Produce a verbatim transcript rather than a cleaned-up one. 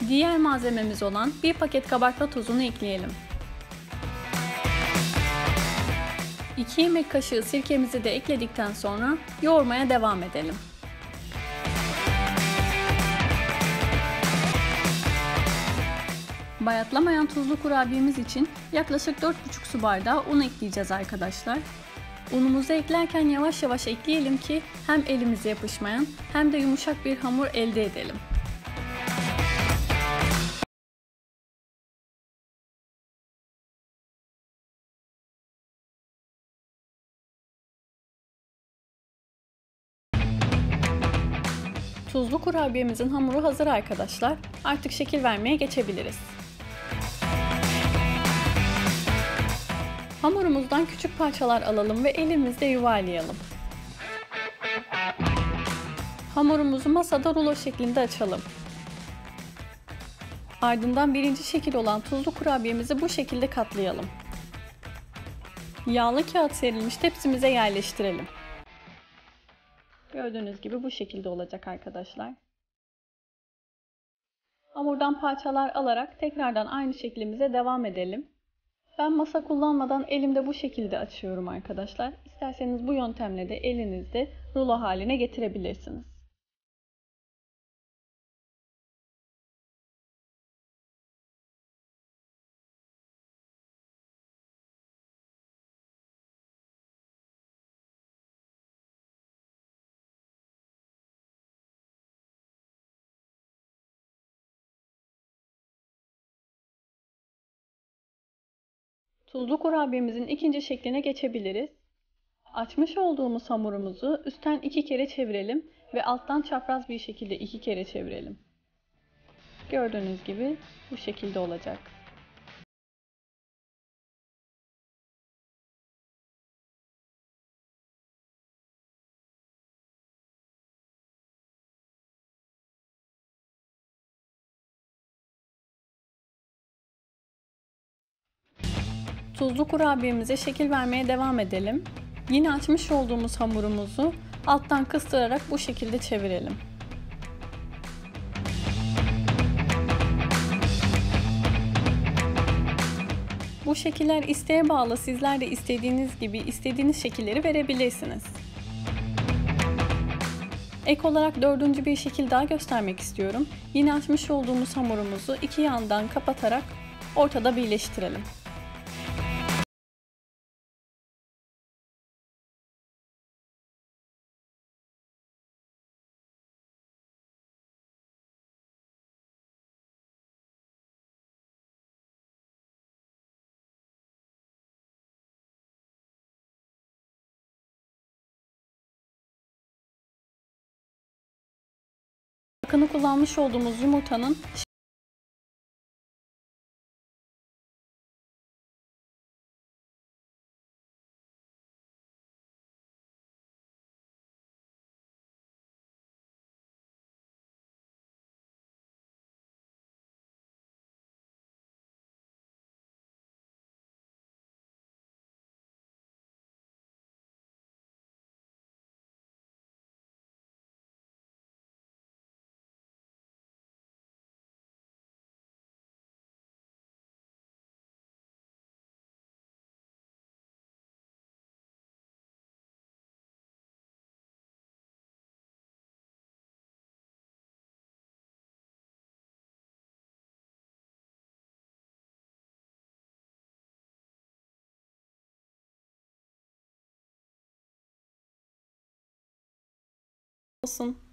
Diğer malzememiz olan bir paket kabartma tozunu ekleyelim. iki yemek kaşığı sirkemizi de ekledikten sonra yoğurmaya devam edelim. Bayatlamayan tuzlu kurabiyemiz için yaklaşık dört buçuk su bardağı un ekleyeceğiz arkadaşlar. Unumuzu eklerken yavaş yavaş ekleyelim ki hem elimize yapışmayan hem de yumuşak bir hamur elde edelim. Tuzlu kurabiyemizin hamuru hazır arkadaşlar. Artık şekil vermeye geçebiliriz. Hamurumuzdan küçük parçalar alalım ve elimizle yuvarlayalım. Hamurumuzu masada rulo şeklinde açalım. Ardından birinci şekil olan tuzlu kurabiyemizi bu şekilde katlayalım. Yağlı kağıt serilmiş tepsimize yerleştirelim. Gördüğünüz gibi bu şekilde olacak arkadaşlar. Hamurdan parçalar alarak tekrardan aynı şeklimize devam edelim. Ben masa kullanmadan elimde bu şekilde açıyorum arkadaşlar. İsterseniz bu yöntemle de elinizde rulo haline getirebilirsiniz. Tuzlu kurabiyemizin ikinci şekline geçebiliriz. Açmış olduğumuz hamurumuzu üstten iki kere çevirelim ve alttan çapraz bir şekilde iki kere çevirelim. Gördüğünüz gibi bu şekilde olacak. Tuzlu kurabiyemize şekil vermeye devam edelim. Yine açmış olduğumuz hamurumuzu alttan kıstırarak bu şekilde çevirelim. Bu şekiller isteğe bağlı, sizler de istediğiniz gibi istediğiniz şekilleri verebilirsiniz. Ek olarak dördüncü bir şekil daha göstermek istiyorum. Yine açmış olduğumuz hamurumuzu iki yandan kapatarak ortada birleştirelim. Akını kullanmış olduğumuz yumurtanın olsun.